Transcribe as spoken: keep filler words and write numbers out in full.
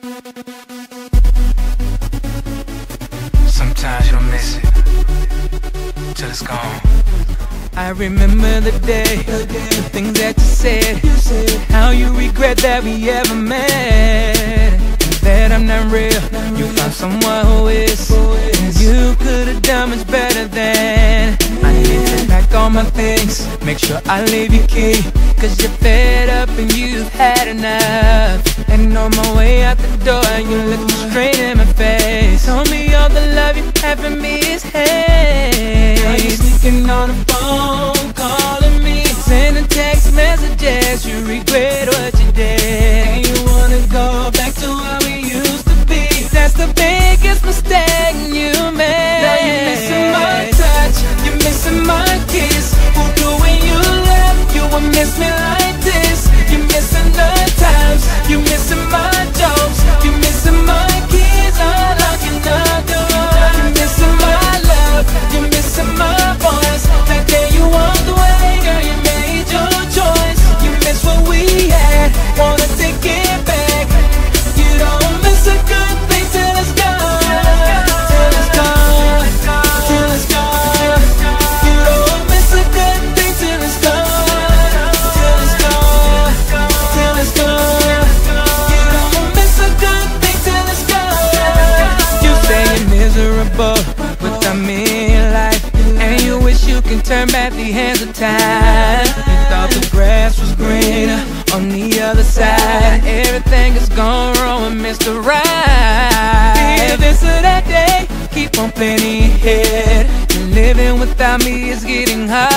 Sometimes you don't miss it till it's gone. I remember the day, the things that you said, how you regret that we ever met, and that I'm not real. You found someone who is, and you could've done much better than. I need to pack all my things, make sure I leave you key, cause you're fed up and you've had enough. And on my way out the door, you looked straight in my face, told me all the love you have for me is hate. Now you're sneaking on the phone, calling me, sending text messages, you regret what you did, and you wanna go back to how we used to be. That's the biggest mistake you made. Now you're missing my touch, you're missing my kiss. Who knew when you left you would miss me like this? You're missing the times, you're missing my jokes, you're missing my kids unlocking the door. You're missing my love, you're missing my voice. That day you walked away, girl, you made your choice. You miss what we had, wanna take it back. You don't miss a good thing till it's gone, till it's gone, till it's gone. You don't miss a good thing till it's gone, till it's gone, till it's gone. You don't miss a good thing till it's gone. You say you're miserable without me in life, and you wish you can turn back the hands of time. You thought the grass was greener on the other side. Everything is gone wrong with Mister Right. If this or that day, keep on planning your head. And living without me is getting hard.